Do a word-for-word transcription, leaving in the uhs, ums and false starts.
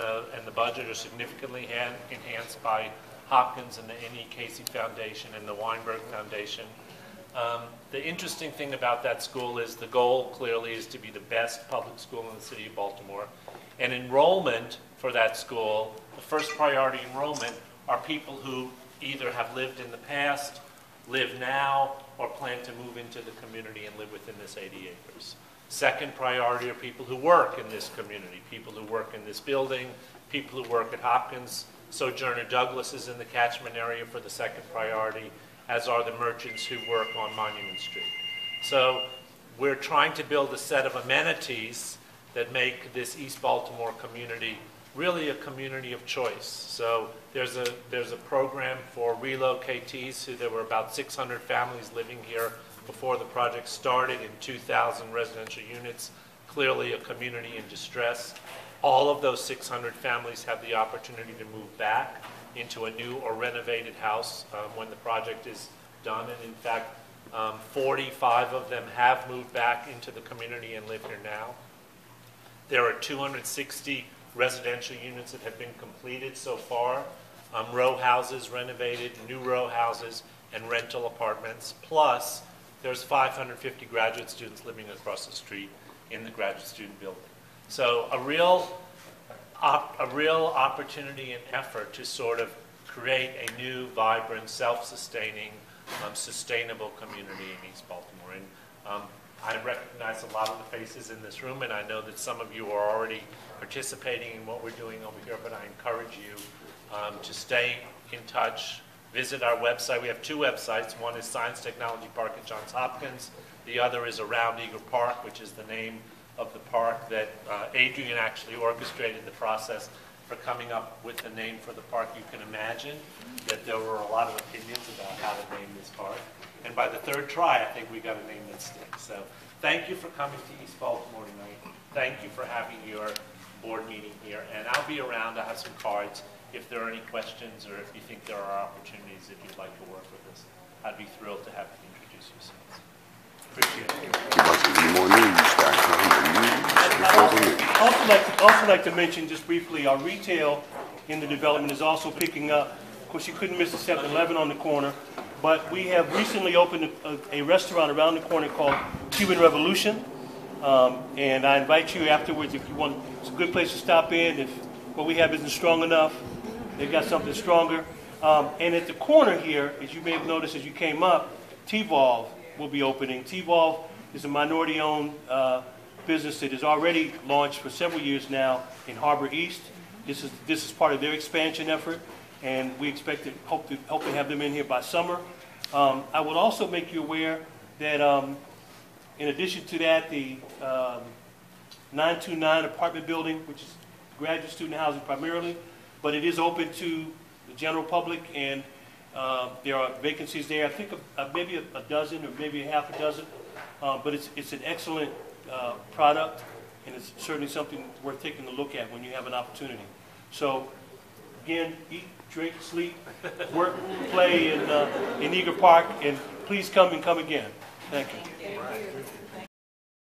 uh, and the budget are significantly hand, enhanced by Hopkins and the N E. Casey Foundation and the Weinberg Foundation. Um, the interesting thing about that school is the goal clearly is to be the best public school in the city of Baltimore. And enrollment for that school, the first priority enrollment, are people who either have lived in the past, live now, or plan to move into the community and live within this eighty acres. Second priority are people who work in this community, people who work in this building, people who work at Hopkins. Sojourner Douglas is in the catchment area for the second priority, as are the merchants who work on Monument Street. So we're trying to build a set of amenities that make this East Baltimore community really a community of choice. So there's a, there's a program for relocatees. So there were about six hundred families living here before the project started in two thousand residential units, clearly a community in distress. All of those six hundred families have the opportunity to move back into a new or renovated house um, when the project is done. And in fact, um, forty-five of them have moved back into the community and live here now. There are two hundred sixty residential units that have been completed so far, um, row houses renovated, new row houses, and rental apartments. Plus, there's five hundred fifty graduate students living across the street in the graduate student building. So a real, op a real opportunity and effort to sort of create a new, vibrant, self-sustaining, um, sustainable community in East Baltimore. And um, I recognize a lot of the faces in this room, and I know that some of you are already participating in what we're doing over here, but I encourage you um, to stay in touch. Visit our website. We have two websites. One is Science Technology Park at Johns Hopkins. The other is Around Eager Park, which is the name of the park that uh, Adrian actually orchestrated the process for coming up with the name for the park. You can imagine that there were a lot of opinions about how to name this park. And by the third try, I think we got a name that sticks. So thank you for coming to East Baltimore tonight. Thank you for having your board meeting here. And I'll be around. I have some cards. If there are any questions or if you think there are opportunities that you'd like to work with us, I'd be thrilled to have you introduce yourselves. Appreciate it. There must be more news, Doctor. I'd also like to, also like to mention just briefly, our retail in the development is also picking up. Of course, you couldn't miss the seven eleven on the corner, but we have recently opened a, a restaurant around the corner called Cuban Revolution. Um, and I invite you afterwards, if you want, it's a good place to stop in. If what we have isn't strong enough, they've got something stronger. Um, and at the corner here, as you may have noticed as you came up, T-Volve will be opening. T-Volve is a minority-owned uh, business that has already launched for several years now in Harbor East. This is this is part of their expansion effort, and we expect to hope to hope to have them in here by summer. Um, I would also make you aware that um, in addition to that, the um, nine two nine apartment building, which is graduate student housing primarily, but it is open to the general public, and uh, there are vacancies there. I think a, a, maybe a, a dozen or maybe a half a dozen, uh, but it's it's an excellent uh, product, and it's certainly something worth taking a look at when you have an opportunity. So, again, eat, drink, sleep, work, play in uh, in Eager Park, and please come and come again. Thank you.